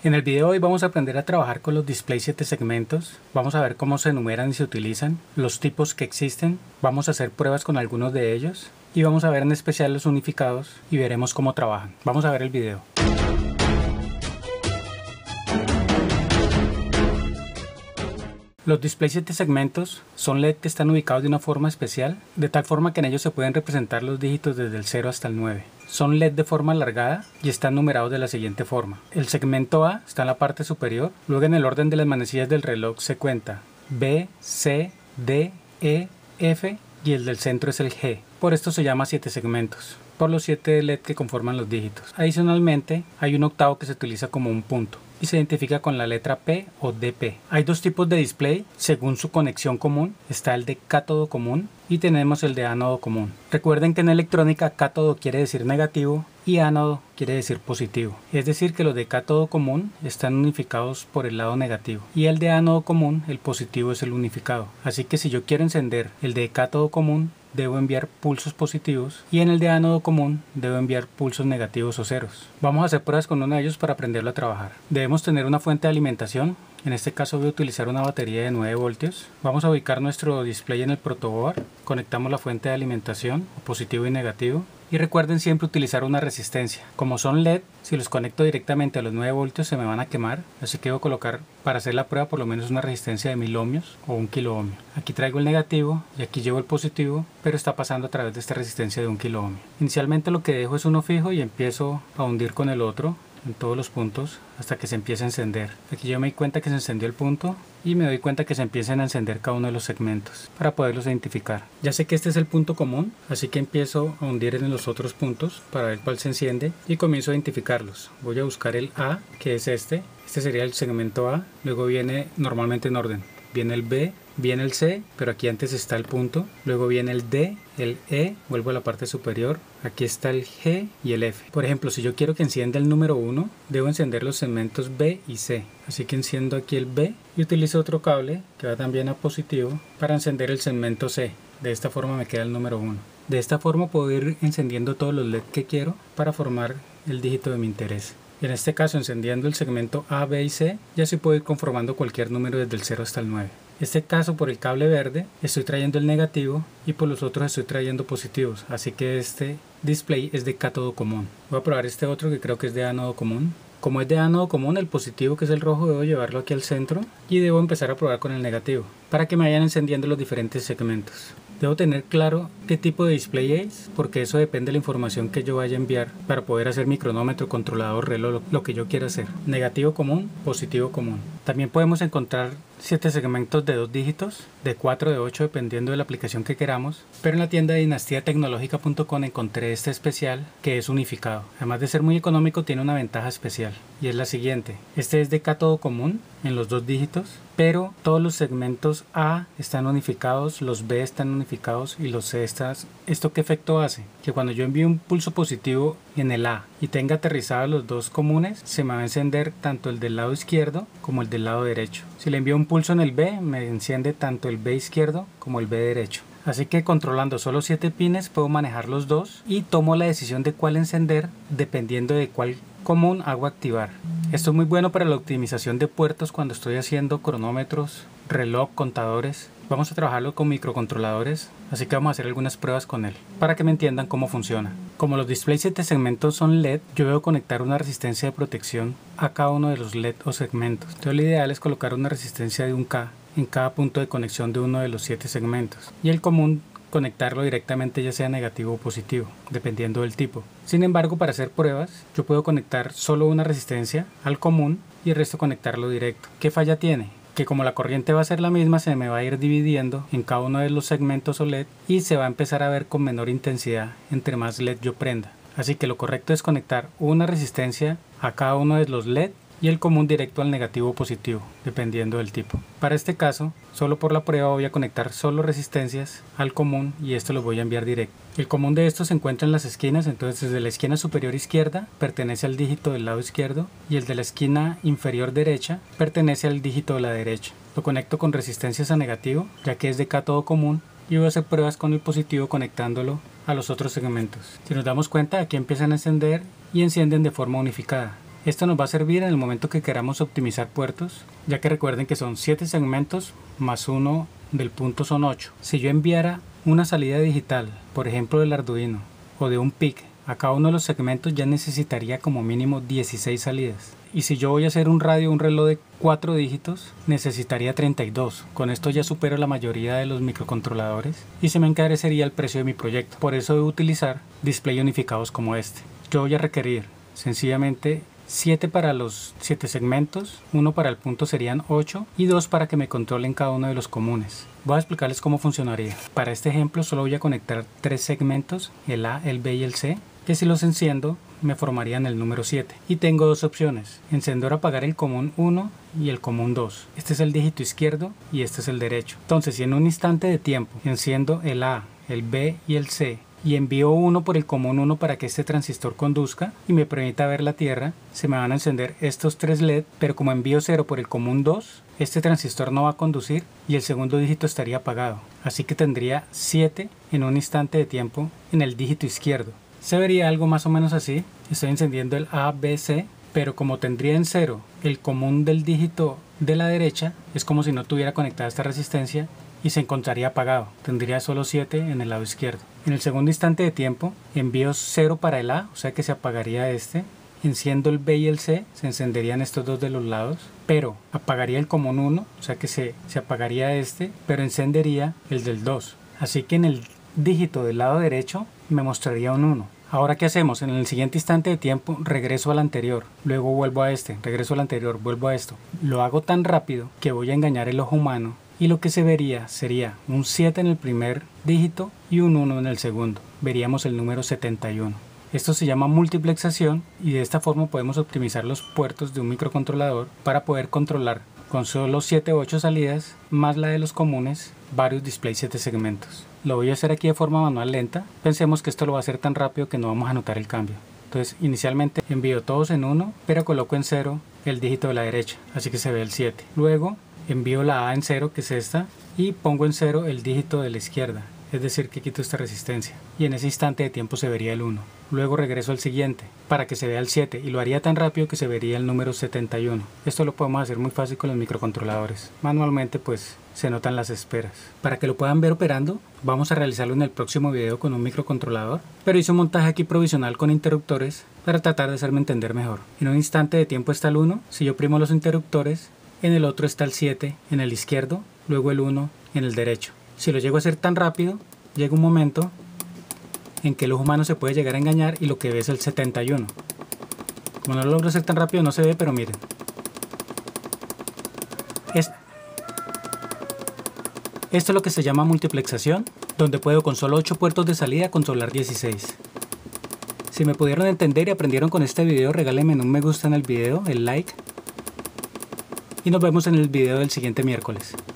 En el video de hoy vamos a aprender a trabajar con los display 7 segmentos, vamos a ver cómo se enumeran y se utilizan, los tipos que existen, vamos a hacer pruebas con algunos de ellos y vamos a ver en especial los unificados y veremos cómo trabajan. Vamos a ver el video. Los display 7 segmentos son LED que están ubicados de una forma especial, de tal forma que en ellos se pueden representar los dígitos desde el 0 hasta el 9. Son LED de forma alargada y están numerados de la siguiente forma. El segmento A está en la parte superior, luego en el orden de las manecillas del reloj se cuenta B, C, D, E, F y el del centro es el G. Por esto se llama 7 segmentos, por los 7 LED que conforman los dígitos. Adicionalmente hay un octavo que se utiliza como un punto y se identifica con la letra P o DP. Hay dos tipos de display según su conexión común. Está el de cátodo común y tenemos el de ánodo común. Recuerden que en electrónica cátodo quiere decir negativo y ánodo quiere decir positivo. Es decir que los de cátodo común están unificados por el lado negativo y el de ánodo común, el positivo, es el unificado. Así que si yo quiero encender el de cátodo común, debo enviar pulsos positivos y en el de ánodo común debo enviar pulsos negativos o ceros. Vamos a hacer pruebas con uno de ellos para aprenderlo a trabajar. Debemos tener una fuente de alimentación. En este caso voy a utilizar una batería de 9 voltios. Vamos a ubicar nuestro display en el protoboard. Conectamos la fuente de alimentación, positivo y negativo. Y recuerden siempre utilizar una resistencia. Como son LED, si los conecto directamente a los 9 voltios se me van a quemar. Así que debo colocar para hacer la prueba por lo menos una resistencia de 1000 ohmios o 1 kilo ohmio. Aquí traigo el negativo y aquí llevo el positivo, pero está pasando a través de esta resistencia de 1 kilo ohmio. Inicialmente lo que dejo es uno fijo y empiezo a hundir con el otro en todos los puntos hasta que se empiece a encender. Aquí yo me doy cuenta que se encendió el punto y me doy cuenta que se empiezan a encender cada uno de los segmentos para poderlos identificar. Ya sé que este es el punto común, así que empiezo a hundir en los otros puntos para ver cuál se enciende y comienzo a identificarlos. Voy a buscar el A, que es este sería el segmento A, luego viene normalmente en orden, viene el B, viene el C, pero aquí antes está el punto, luego viene el D, el E, vuelvo a la parte superior, aquí está el G y el F. Por ejemplo, si yo quiero que encienda el número 1, debo encender los segmentos B y C, así que enciendo aquí el B y utilizo otro cable que va también a positivo para encender el segmento C. De esta forma me queda el número 1. De esta forma puedo ir encendiendo todos los LED que quiero para formar el dígito de mi interés. En este caso, encendiendo el segmento A, B y C, ya se puede ir conformando cualquier número desde el 0 hasta el 9. En este caso, por el cable verde, estoy trayendo el negativo y por los otros estoy trayendo positivos. Así que este display es de cátodo común. Voy a probar este otro que creo que es de ánodo común. Como es de ánodo común, el positivo, que es el rojo, debo llevarlo aquí al centro y debo empezar a probar con el negativo para que me vayan encendiendo los diferentes segmentos. Debo tener claro qué tipo de display es, porque eso depende de la información que yo vaya a enviar para poder hacer mi cronómetro, controlador, reloj, lo que yo quiera hacer. Negativo común, positivo común. También podemos encontrar 7 segmentos de 2 dígitos, de 4, de 8, dependiendo de la aplicación que queramos. Pero en la tienda de dinastiatecnologica.com encontré este especial que es unificado. Además de ser muy económico, tiene una ventaja especial y es la siguiente. Este es de cátodo común en los 2 dígitos, pero todos los segmentos A están unificados, los B están unificados y los C están. ¿Esto qué efecto hace? Que cuando yo envío un pulso positivo en el A y tenga aterrizados los dos comunes, se me va a encender tanto el del lado izquierdo como el del lado derecho. Si le envío un pulso en el B, me enciende tanto el B izquierdo como el B derecho. Así que controlando solo 7 pines puedo manejar los dos y tomo la decisión de cuál encender dependiendo de cuál común hago activar. Esto es muy bueno para la optimización de puertos cuando estoy haciendo cronómetros, reloj, contadores. Vamos a trabajarlo con microcontroladores, así que vamos a hacer algunas pruebas con él para que me entiendan cómo funciona. Como los display 7 segmentos son LED, yo debo conectar una resistencia de protección a cada uno de los LED o segmentos. Entonces lo ideal es colocar una resistencia de 1K en cada punto de conexión de uno de los 7 segmentos y el común conectarlo directamente, ya sea negativo o positivo, dependiendo del tipo. Sin embargo, para hacer pruebas, yo puedo conectar solo una resistencia al común y el resto conectarlo directo. ¿Qué falla tiene? Que como la corriente va a ser la misma, se me va a ir dividiendo en cada uno de los segmentos o LED y se va a empezar a ver con menor intensidad entre más LED yo prenda. Así que lo correcto es conectar una resistencia a cada uno de los LED y el común directo al negativo o positivo, dependiendo del tipo. Para este caso, solo por la prueba voy a conectar solo resistencias al común y esto lo voy a enviar directo. El común de estos se encuentra en las esquinas, entonces desde la esquina superior izquierda pertenece al dígito del lado izquierdo y el de la esquina inferior derecha pertenece al dígito de la derecha. Lo conecto con resistencias a negativo, ya que es de cátodo común, y voy a hacer pruebas con el positivo conectándolo a los otros segmentos. Si nos damos cuenta, aquí empiezan a encender y encienden de forma unificada. Esto nos va a servir en el momento que queramos optimizar puertos, ya que recuerden que son 7 segmentos más 1 del punto son 8. Si yo enviara una salida digital, por ejemplo del Arduino o de un PIC, a cada uno de los segmentos ya necesitaría como mínimo 16 salidas. Y si yo voy a hacer un radio o un reloj de 4 dígitos, necesitaría 32. Con esto ya supero la mayoría de los microcontroladores y se me encarecería el precio de mi proyecto. Por eso debo utilizar display unificados como este. Yo voy a requerir sencillamente 7 para los 7 segmentos, 1 para el punto serían 8 y 2 para que me controlen cada uno de los comunes. Voy a explicarles cómo funcionaría. Para este ejemplo solo voy a conectar 3 segmentos, el A, el B y el C, que si los enciendo me formarían el número 7. Y tengo dos opciones, encender o apagar el común 1 y el común 2. Este es el dígito izquierdo y este es el derecho. Entonces si en un instante de tiempo enciendo el A, el B y el C, y envío 1 por el común 1 para que este transistor conduzca y me permita ver la Tierra, se me van a encender estos 3 LED, pero como envío 0 por el común 2, este transistor no va a conducir y el segundo dígito estaría apagado. Así que tendría 7 en un instante de tiempo en el dígito izquierdo. Se vería algo más o menos así. Estoy encendiendo el A, B, C, pero como tendría en 0 el común del dígito de la derecha, es como si no tuviera conectada esta resistencia y se encontraría apagado. Tendría solo 7 en el lado izquierdo. En el segundo instante de tiempo envío 0 para el A, o sea que se apagaría este. Enciendo el B y el C, se encenderían estos dos de los lados, pero apagaría el común 1, o sea que se apagaría este, pero encendería el del 2. Así que en el dígito del lado derecho me mostraría un 1. Ahora, ¿qué hacemos? En el siguiente instante de tiempo regreso al anterior, luego vuelvo a este, regreso al anterior, vuelvo a esto. Lo hago tan rápido que voy a engañar el ojo humano y lo que se vería sería un 7 en el primer dígito y un 1 en el segundo. Veríamos el número 71. Esto se llama multiplexación y de esta forma podemos optimizar los puertos de un microcontrolador para poder controlar con solo 7 o 8 salidas más la de los comunes varios displays 7 segmentos. Lo voy a hacer aquí de forma manual lenta. Pensemos que esto lo va a hacer tan rápido que no vamos a notar el cambio. Entonces inicialmente envío todos en 1, pero coloco en 0 el dígito de la derecha, así que se ve el 7. Luego envío la A en 0, que es esta, y pongo en 0 el dígito de la izquierda, es decir que quito esta resistencia, y en ese instante de tiempo se vería el 1. Luego regreso al siguiente para que se vea el 7 y lo haría tan rápido que se vería el número 71. Esto lo podemos hacer muy fácil con los microcontroladores. Manualmente pues se notan las esperas. Para que lo puedan ver operando, vamos a realizarlo en el próximo video con un microcontrolador, pero hice un montaje aquí provisional con interruptores para tratar de hacerme entender mejor. En un instante de tiempo está el 1, si yo oprimo los interruptores, en el otro está el 7 en el izquierdo, luego el 1 en el derecho. Si lo llego a hacer tan rápido, llega un momento en que el ojo humano se puede llegar a engañar y lo que ve es el 71. Como no lo logro hacer tan rápido no se ve, pero miren. Esto es lo que se llama multiplexación, donde puedo con solo 8 puertos de salida controlar 16. Si me pudieron entender y aprendieron con este video, regálenme un me gusta en el video, el like. Y nos vemos en el video del siguiente miércoles.